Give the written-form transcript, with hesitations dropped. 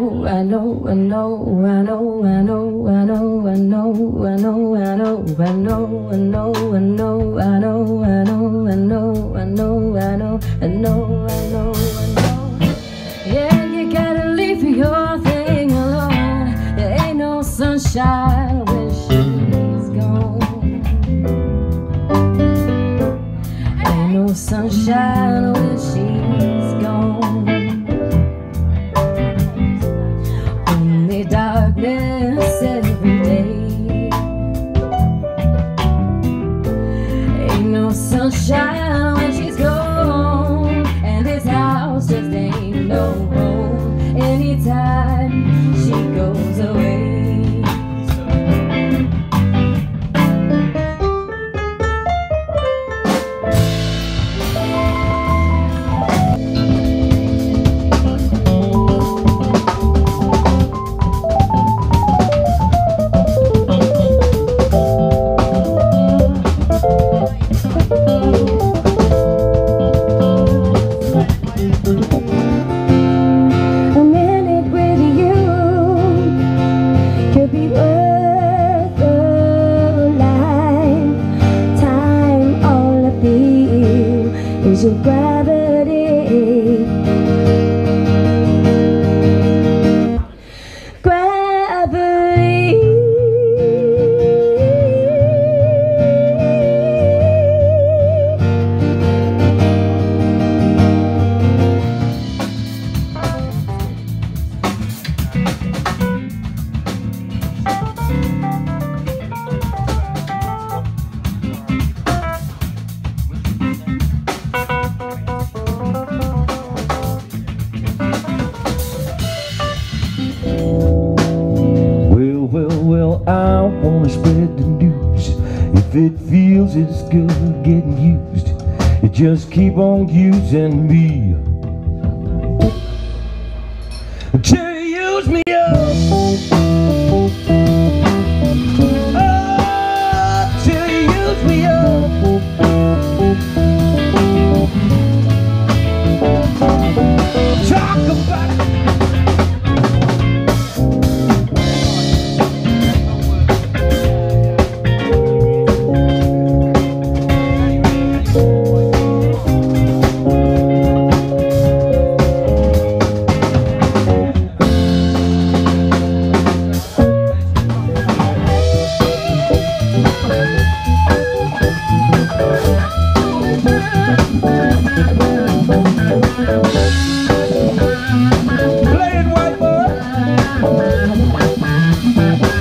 know, I know, I know, I know, I know, I know, I know, I know, I know, I know, I know, I know, I know, I know, I know, I know, I know, I know, I know. Yeah, you gotta leave your thing alone. There ain't no sunshine when she's gone. Ain't no sunshine when she's gone. Only darkness every day. Ain't no sunshine when she's gone. And this house just ain't no home anytime she goes away. Is your gravity. Gravity. Well, I wanna spread the news. If it feels it's good getting used, you just keep on using me till you use me up. Oh, till you use me up. Talk about it. Playing white boy.